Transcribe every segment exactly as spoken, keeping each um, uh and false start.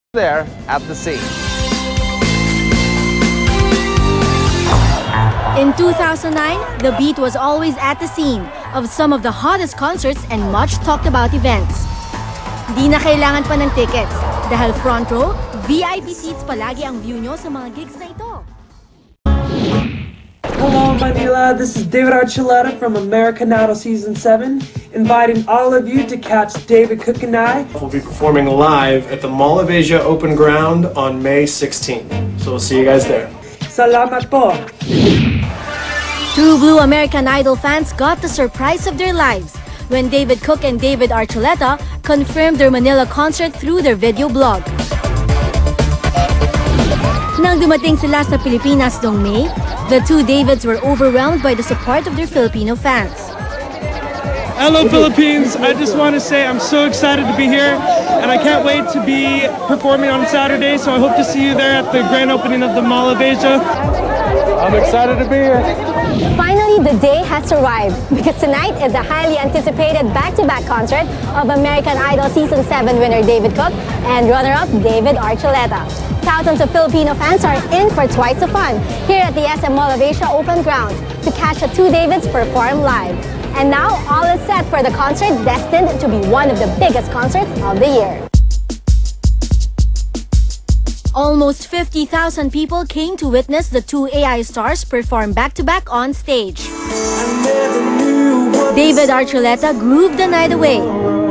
there at the scene. In two thousand nine, The Beat was always at the scene of some of the hottest concerts and much talked about events. Di na kailangan pa ng tickets dahil front row, V I P seats palagi ang view nyo sa mga gigs na ito. Hello Manila, this is David Archuleta from American Idol Season seven, inviting all of you to catch David Cook and I. We'll be performing live at the Mall of Asia Open Ground on May sixteenth. So we'll see you guys there. Salamat po! True Blue American Idol fans got the surprise of their lives when David Cook and David Archuleta confirmed their Manila concert through their video blog. Nang dumating sila sa Pilipinas noong May, the two Davids were overwhelmed by the support of their Filipino fans. Hello Philippines, I just want to say I'm so excited to be here and I can't wait to be performing on Saturday, so I hope to see you there at the grand opening of the Mall of Asia. I'm excited to be here. Finally, the day has arrived because tonight is the highly anticipated back-to-back concert of American Idol Season seven winner David Cook and runner-up David Archuleta. Thousands of Filipino fans are in for twice the fun here at the S M Mall of Asia Open Ground to catch the two Davids perform live. And now, all is set for the concert destined to be one of the biggest concerts of the year. Almost fifty thousand people came to witness the two A I stars perform back-to-back on stage. David Archuleta grooved the night away.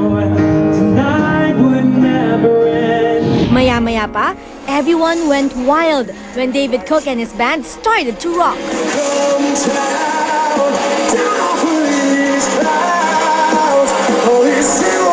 Maya-maya pa, everyone went wild when David Cook and his band started to rock. Oh,